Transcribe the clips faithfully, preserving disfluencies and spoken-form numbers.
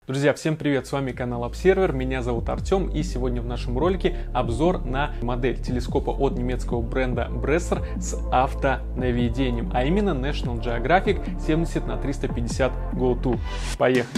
Друзья, всем привет, с вами канал Observer, меня зовут Артем, и сегодня в нашем ролике обзор на модель телескопа от немецкого бренда Bresser с автонаведением, а именно National Geographic семьдесят на триста пятьдесят го два. Поехали!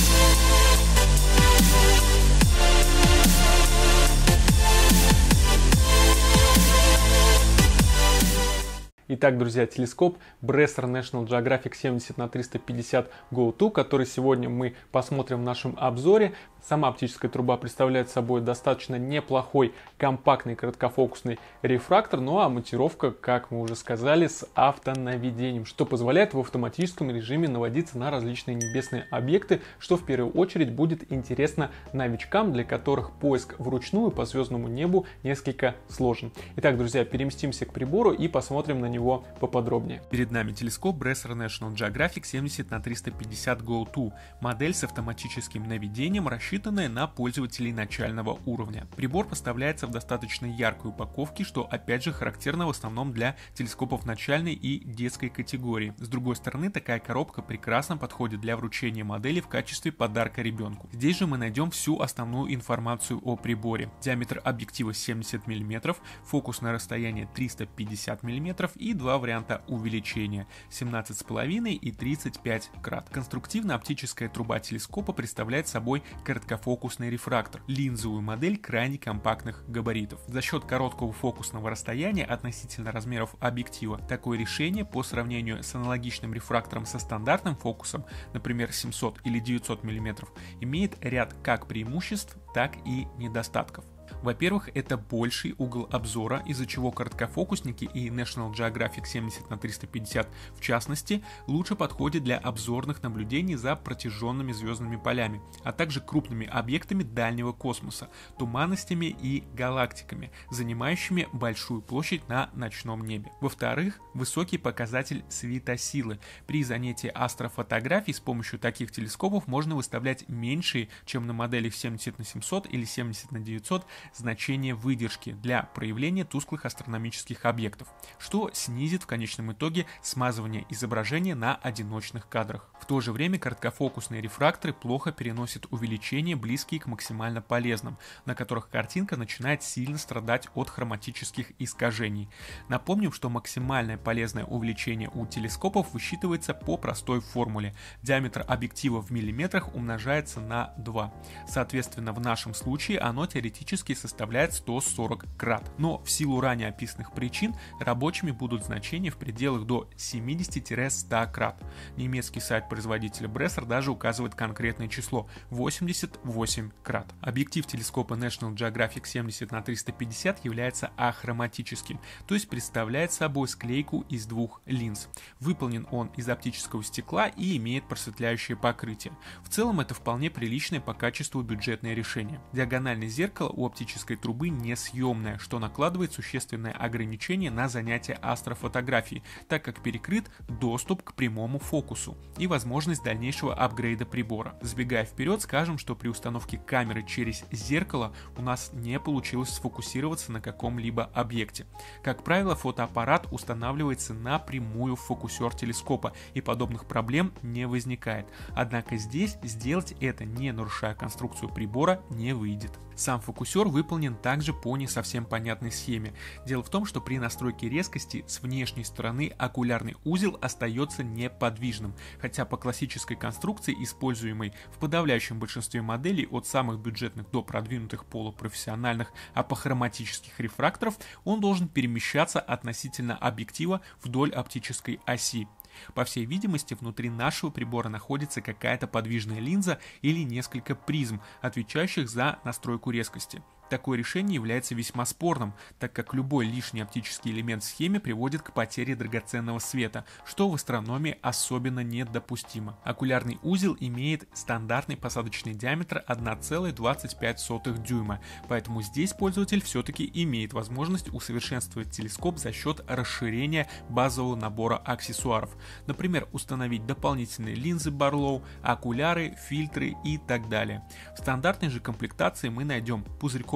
Итак, друзья, телескоп Bresser National Geographic семьдесят на триста пятьдесят го два, который сегодня мы посмотрим в нашем обзоре. Сама оптическая труба представляет собой достаточно неплохой компактный короткофокусный рефрактор, ну а монтировка, как мы уже сказали, с автонаведением, что позволяет в автоматическом режиме наводиться на различные небесные объекты, что в первую очередь будет интересно новичкам, для которых поиск вручную по звездному небу несколько сложен. Итак, друзья, переместимся к прибору и посмотрим на него поподробнее. Перед нами телескоп Bresser National Geographic семьдесят на триста пятьдесят го два, модель с автоматическим наведением, рассчитанная на пользователей начального уровня. Прибор поставляется в достаточно яркой упаковке, что опять же характерно в основном для телескопов начальной и детской категории. С другой стороны, такая коробка прекрасно подходит для вручения модели в качестве подарка ребенку. Здесь же мы найдем всю основную информацию о приборе. Диаметр объектива семьдесят миллиметров, фокусное расстояние триста пятьдесят миллиметров и два варианта увеличения семнадцать с половиной и тридцать пять крат. Конструктивно оптическая труба телескопа представляет собой короткофокусный рефрактор, линзовую модель крайне компактных габаритов. За счет короткого фокусного расстояния относительно размеров объектива такое решение по сравнению с аналогичным рефрактором со стандартным фокусом, например семьсот или девятьсот миллиметров, имеет ряд как преимуществ, так и недостатков. Во-первых, это больший угол обзора, из-за чего короткофокусники и National Geographic семьдесят на триста пятьдесят в частности лучше подходят для обзорных наблюдений за протяженными звездными полями, а также крупными объектами дальнего космоса, туманностями и галактиками, занимающими большую площадь на ночном небе. Во-вторых, высокий показатель светосилы. При занятии астрофотографией с помощью таких телескопов можно выставлять меньшие, чем на моделях семьдесят на семьсот или семьдесят на девятьсот, значение выдержки для проявления тусклых астрономических объектов, что снизит в конечном итоге смазывание изображения на одиночных кадрах. В то же время короткофокусные рефракторы плохо переносят увеличения, близкие к максимально полезным, на которых картинка начинает сильно страдать от хроматических искажений. Напомним, что максимальное полезное увеличение у телескопов высчитывается по простой формуле. Диаметр объектива в миллиметрах умножается на два. Соответственно, в нашем случае оно теоретически составляет сто сорок крат. Но в силу ранее описанных причин рабочими будут значения в пределах до семидесяти-ста крат. Немецкий сайт производителя Bresser даже указывает конкретное число – восемьдесят восемь крат. Объектив телескопа National Geographic семьдесят на триста пятьдесят является ахроматическим, то есть представляет собой склейку из двух линз. Выполнен он из оптического стекла и имеет просветляющее покрытие. В целом это вполне приличное по качеству бюджетное решение. Диагональное зеркало у оптической трубы несъемная, что накладывает существенное ограничение на занятие астрофотографией, так как перекрыт доступ к прямому фокусу и возможность дальнейшего апгрейда прибора. Забегая вперед, скажем, что при установке камеры через зеркало у нас не получилось сфокусироваться на каком-либо объекте. Как правило, фотоаппарат устанавливается напрямую в фокусер телескопа, и подобных проблем не возникает. Однако здесь сделать это, не нарушая конструкцию прибора, не выйдет. Сам фокусер выполнен также по не совсем понятной схеме. Дело в том, что при настройке резкости с внешней стороны окулярный узел остается неподвижным, хотя по классической конструкции, используемой в подавляющем большинстве моделей от самых бюджетных до продвинутых полупрофессиональных апохроматических рефракторов, он должен перемещаться относительно объектива вдоль оптической оси. По всей видимости, внутри нашего прибора находится какая-то подвижная линза или несколько призм, отвечающих за настройку резкости. Такое решение является весьма спорным, так как любой лишний оптический элемент в схеме приводит к потере драгоценного света, что в астрономии особенно недопустимо. Окулярный узел имеет стандартный посадочный диаметр одна целая двадцать пять сотых дюйма, поэтому здесь пользователь все-таки имеет возможность усовершенствовать телескоп за счет расширения базового набора аксессуаров, например, установить дополнительные линзы Barlow, окуляры, фильтры и так далее. В стандартной же комплектации мы найдем пузырьковый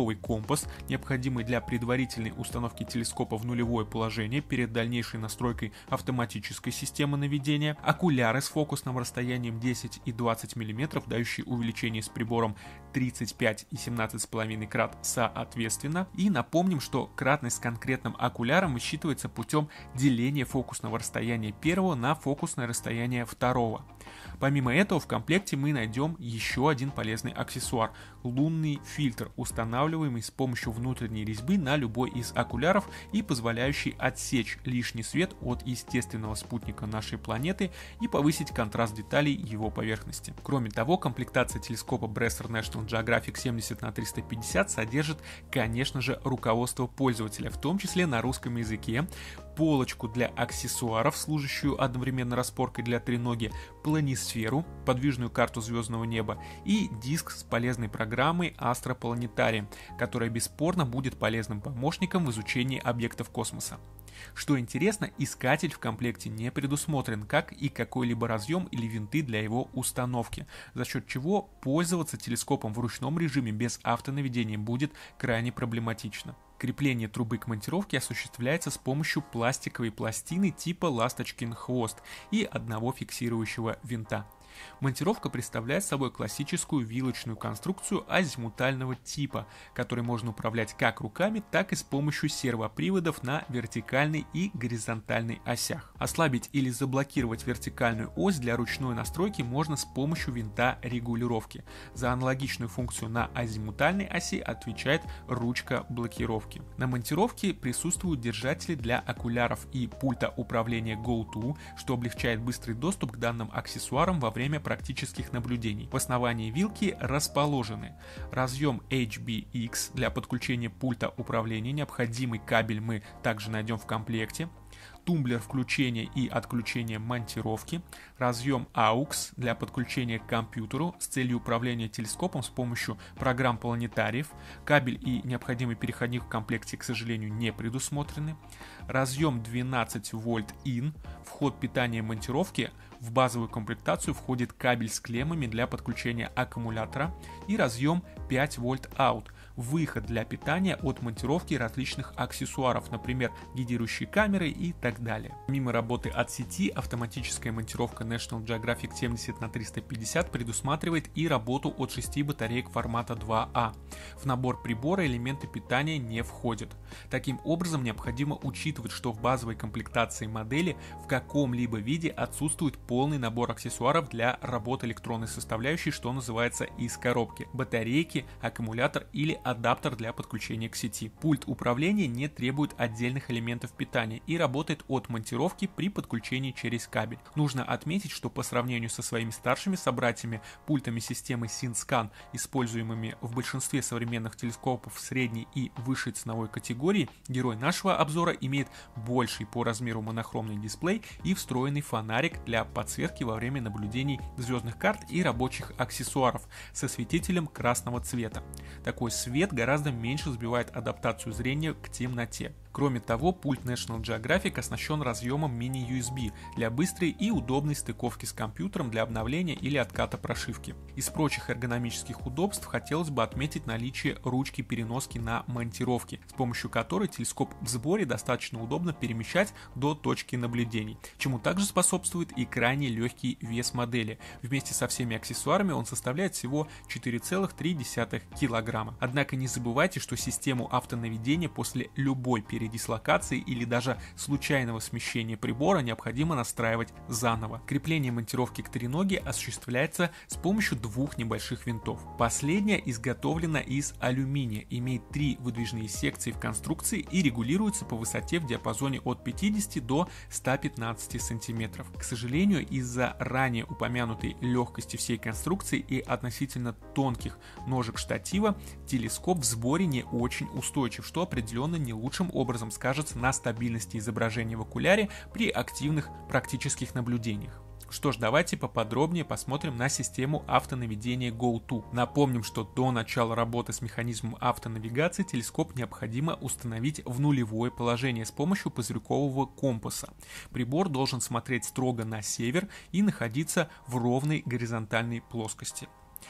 нулевой компас, необходимый для предварительной установки телескопа в нулевое положение перед дальнейшей настройкой автоматической системы наведения, окуляры с фокусным расстоянием десять и двадцать миллиметров, дающие увеличение с прибором тридцать пять и семнадцать с половиной крат соответственно. И напомним, что кратность с конкретным окуляром высчитывается путем деления фокусного расстояния первого на фокусное расстояние второго. Помимо этого, в комплекте мы найдем еще один полезный аксессуар – лунный фильтр, устанавливаемый с помощью внутренней резьбы на любой из окуляров и позволяющий отсечь лишний свет от естественного спутника нашей планеты и повысить контраст деталей его поверхности. Кроме того, комплектация телескопа Bresser National Geographic семьдесят на триста пятьдесят содержит, конечно же, руководство пользователя, в том числе на русском языке, полочку для аксессуаров, служащую одновременно распоркой для треноги, планисферу, подвижную карту звездного неба и диск с полезной программой Astra Planetarium, которая бесспорно будет полезным помощником в изучении объектов космоса. Что интересно, искатель в комплекте не предусмотрен, как и какой-либо разъем или винты для его установки, за счет чего пользоваться телескопом в ручном режиме без автонаведения будет крайне проблематично. Крепление трубы к монтировке осуществляется с помощью пластиковой пластины типа «Ласточкин хвост» и одного фиксирующего винта. Монтировка представляет собой классическую вилочную конструкцию азимутального типа, которой можно управлять как руками, так и с помощью сервоприводов на вертикальной и горизонтальной осях. Ослабить или заблокировать вертикальную ось для ручной настройки можно с помощью винта регулировки. За аналогичную функцию на азимутальной оси отвечает ручка блокировки. На монтировке присутствуют держатели для окуляров и пульта управления гоу ту, что облегчает быстрый доступ к данным аксессуарам во время практических наблюдений. В основании вилки расположены разъем эйч би икс для подключения пульта управления, необходимый кабель мы также найдем в комплекте, тумблер включения и отключения монтировки, разъем аукс для подключения к компьютеру с целью управления телескопом с помощью программ планетариев, кабель и необходимый переходник в комплекте, к сожалению, не предусмотрены, разъем двенадцать вольт ин, вход питания монтировки, в базовую комплектацию входит кабель с клеммами для подключения аккумулятора и разъем пять вольт аут, выход для питания от монтировки различных аксессуаров, например, гидирующие камеры и так далее. Помимо работы от сети, автоматическая монтировка National Geographic семьдесят на триста пятьдесят предусматривает и работу от шести батареек формата два А. В набор прибора элементы питания не входят. Таким образом, необходимо учитывать, что в базовой комплектации модели в каком-либо виде отсутствует полный набор аксессуаров для работы электронной составляющей, что называется из коробки: батарейки, аккумулятор или адаптер для подключения к сети. Пульт управления не требует отдельных элементов питания и работает от монтировки при подключении через кабель. Нужно отметить, что по сравнению со своими старшими собратьями, пультами системы SynScan, используемыми в большинстве современных телескопов средней и высшей ценовой категории, герой нашего обзора имеет больший по размеру монохромный дисплей и встроенный фонарик для подсветки во время наблюдений звездных карт и рабочих аксессуаров со светителем красного цвета. Такой свет гораздо меньше сбивает адаптацию зрения к темноте. Кроме того, пульт National Geographic оснащен разъемом мини-ю эс би для быстрой и удобной стыковки с компьютером для обновления или отката прошивки. Из прочих эргономических удобств хотелось бы отметить наличие ручки-переноски на монтировке, с помощью которой телескоп в сборе достаточно удобно перемещать до точки наблюдений, чему также способствует и крайне легкий вес модели. Вместе со всеми аксессуарами он составляет всего четыре целых три десятых килограмма. Однако не забывайте, что систему автонаведения после любой передачи дислокации или даже случайного смещения прибора необходимо настраивать заново. Крепление монтировки к треноге осуществляется с помощью двух небольших винтов. Последняя изготовлена из алюминия, имеет три выдвижные секции в конструкции и регулируется по высоте в диапазоне от пятидесяти до ста пятнадцати сантиметров. К сожалению, из-за ранее упомянутой легкости всей конструкции и относительно тонких ножек штатива, телескоп в сборе не очень устойчив, что определенно не лучшим образом скажется на стабильности изображения в окуляре при активных практических наблюдениях. Что ж, давайте поподробнее посмотрим на систему автонаведения гоу ту. Напомним, что до начала работы с механизмом автонавигации телескоп необходимо установить в нулевое положение с помощью пузырькового компаса. Прибор должен смотреть строго на север и находиться в ровной горизонтальной плоскости.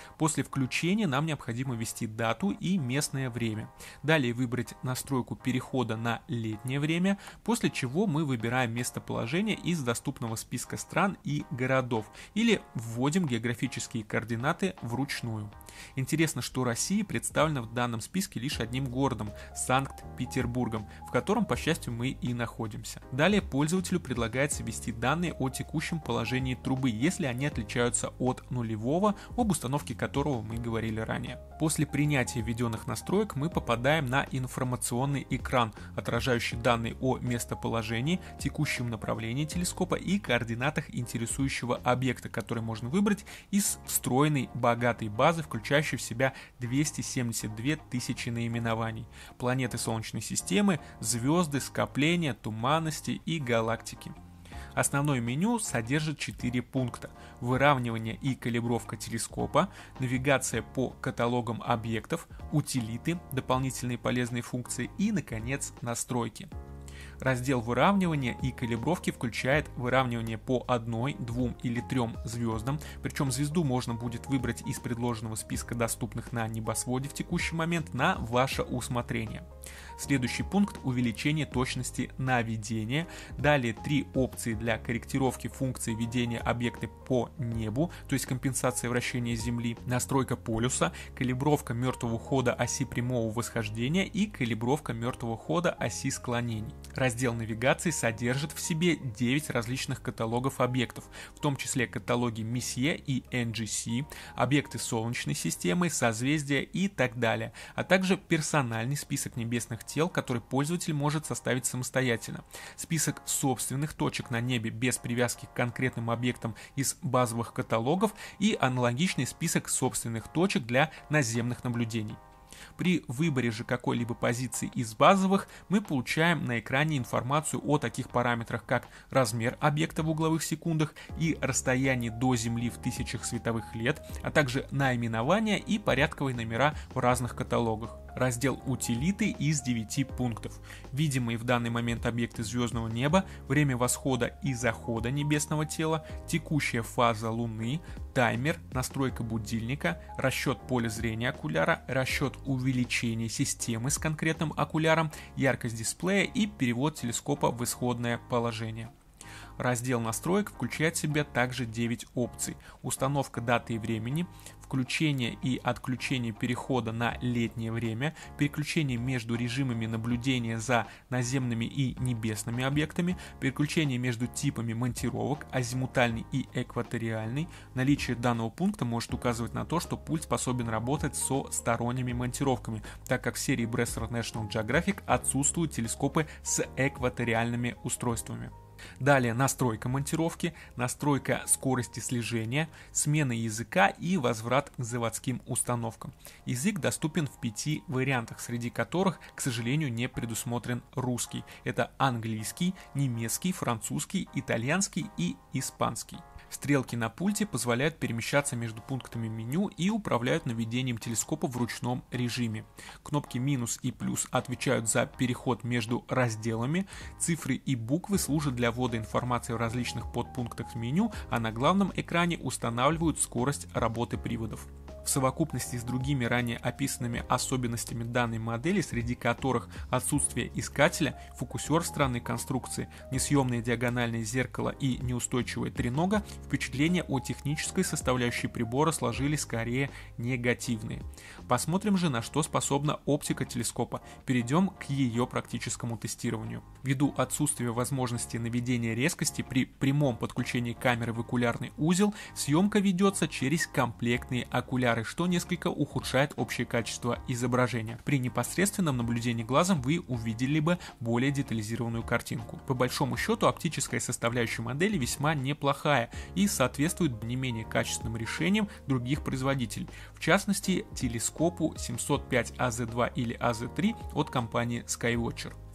После включения нам необходимо ввести дату и местное время. Далее выбрать настройку перехода на летнее время, после чего мы выбираем местоположение из доступного списка стран и городов или вводим географические координаты вручную. Интересно, что Россия представлена в данном списке лишь одним городом – Санкт-Петербургом, в котором, по счастью, мы и находимся. Далее пользователю предлагается ввести данные о текущем положении трубы, если они отличаются от нулевого, об установке которого мы говорили ранее. После принятия введенных настроек мы попадаем на информационный экран, отражающий данные о местоположении, текущем направлении телескопа и координатах интересующего объекта, который можно выбрать из встроенной богатой базы, включающей в себя двести семьдесят две тысячи наименований, планеты Солнечной системы, звезды, скопления, туманности и галактики. Основное меню содержит четыре пункта: выравнивание и калибровка телескопа, навигация по каталогам объектов, утилиты, дополнительные полезные функции и, наконец, настройки. Раздел выравнивания и калибровки включает выравнивание по одной, двум или трем звездам, причем звезду можно будет выбрать из предложенного списка доступных на небосводе в текущий момент на ваше усмотрение. Следующий пункт – увеличение точности наведения. Далее три опции для корректировки функции ведения объекта по небу, то есть компенсация вращения Земли, настройка полюса, калибровка мертвого хода оси прямого восхождения и калибровка мертвого хода оси склонений. Раздел навигации содержит в себе девять различных каталогов объектов, в том числе каталоги Месье и эн джи си, объекты Солнечной системы, созвездия и так далее, а также персональный список небесных тел, который пользователь может составить самостоятельно, список собственных точек на небе без привязки к конкретным объектам из базовых каталогов и аналогичный список собственных точек для наземных наблюдений. При выборе же какой-либо позиции из базовых мы получаем на экране информацию о таких параметрах, как размер объекта в угловых секундах и расстояние до Земли в тысячах световых лет, а также наименования и порядковые номера в разных каталогах. Раздел «Утилиты» из девяти пунктов. Видимые в данный момент объекты звездного неба, время восхода и захода небесного тела, текущая фаза Луны, таймер, настройка будильника, расчет поля зрения окуляра, расчет увеличения системы с конкретным окуляром, яркость дисплея и перевод телескопа в исходное положение. Раздел настроек включает в себя также девять опций: установка даты и времени, включение и отключение перехода на летнее время, переключение между режимами наблюдения за наземными и небесными объектами, переключение между типами монтировок, азимутальный и экваториальный. Наличие данного пункта может указывать на то, что пульт способен работать со сторонними монтировками, так как в серии Bresser National Geographic отсутствуют телескопы с экваториальными устройствами. Далее настройка монтировки, настройка скорости слежения, смена языка и возврат к заводским установкам. Язык доступен в пяти вариантах, среди которых, к сожалению, не предусмотрен русский. Это английский, немецкий, французский, итальянский и испанский. Стрелки на пульте позволяют перемещаться между пунктами меню и управляют наведением телескопа в ручном режиме. Кнопки минус и плюс отвечают за переход между разделами, цифры и буквы служат для ввода информации в различных подпунктах меню, а на главном экране устанавливают скорость работы приводов. В совокупности с другими ранее описанными особенностями данной модели, среди которых отсутствие искателя, фокусер странной конструкции, несъемное диагональное зеркало и неустойчивая тренога, впечатления о технической составляющей прибора сложились скорее негативные. Посмотрим же, на что способна оптика телескопа. Перейдем к ее практическому тестированию. Ввиду отсутствия возможности наведения резкости при прямом подключении камеры в окулярный узел, съемка ведется через комплектные окуляры, что несколько ухудшает общее качество изображения. При непосредственном наблюдении глазом вы увидели бы более детализированную картинку. По большому счету, оптическая составляющая модели весьма неплохая и соответствует не менее качественным решениям других производителей, в частности телескопу семьсот пять а зэ два или а зэ три от компании Skywatcher. В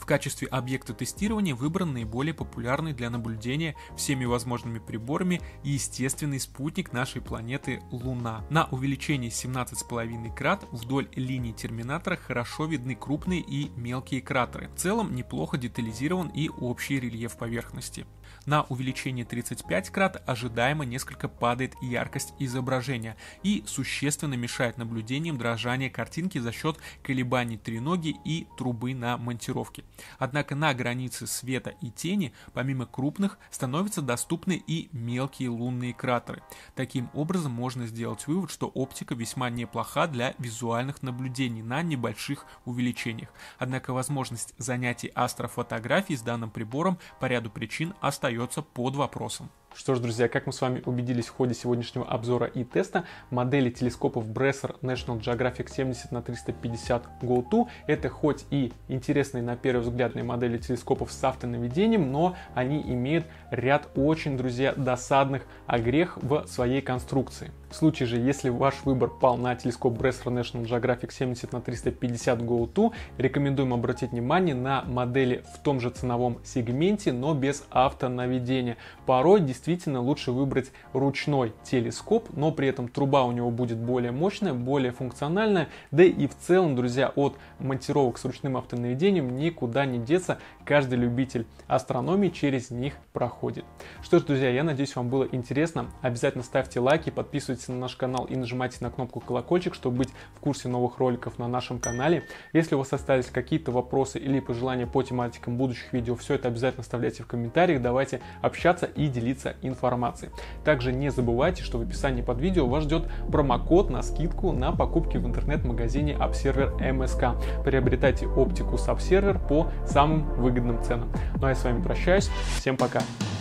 качестве объекта тестирования выбран наиболее популярный для наблюдения всеми возможными приборами и естественный спутник нашей планеты Луна. На увеличении семнадцать с половиной крат вдоль линии терминатора хорошо видны крупные и мелкие кратеры. В целом неплохо детализирован и общий рельеф поверхности. На увеличении тридцать пять крат ожидаемо несколько падает яркость изображения и существенно мешает наблюдениям дрожания картинки за счет колебаний треноги и трубы на монтировке. Однако на границе света и тени, помимо крупных, становятся доступны и мелкие лунные кратеры. Таким образом, можно сделать вывод, что оптика весьма неплоха для визуальных наблюдений на небольших увеличениях. Однако возможность занятий астрофотографией с данным прибором по ряду причин остается под вопросом. Что ж, друзья, как мы с вами убедились в ходе сегодняшнего обзора и теста, модели телескопов Bresser National Geographic семьдесят на триста пятьдесят гоу ту это хоть и интересные на первый взгляд модели телескопов с автонаведением, но они имеют ряд очень, друзья, досадных огрех в своей конструкции. В случае же, если ваш выбор пал на телескоп Bresser National Geographic семьдесят на триста пятьдесят гоу ту, рекомендуем обратить внимание на модели в том же ценовом сегменте, но без автонаведения. Порой действительно лучше выбрать ручной телескоп, но при этом труба у него будет более мощная, более функциональная, да и в целом, друзья, от монтировок с ручным автонаведением никуда не деться, каждый любитель астрономии через них проходит. Что ж, друзья, я надеюсь, вам было интересно. Обязательно ставьте лайки, подписывайтесь на наш канал и нажимайте на кнопку колокольчик, чтобы быть в курсе новых роликов на нашем канале. Если у вас остались какие-то вопросы или пожелания по тематикам будущих видео, все это обязательно оставляйте в комментариях, давайте общаться и делиться информацией. Также не забывайте, что в описании под видео вас ждет промокод на скидку на покупки в интернет-магазине Observer эм эс ка. Приобретайте оптику с Observer по самым выгодным ценам. Ну а я с вами прощаюсь. Всем пока!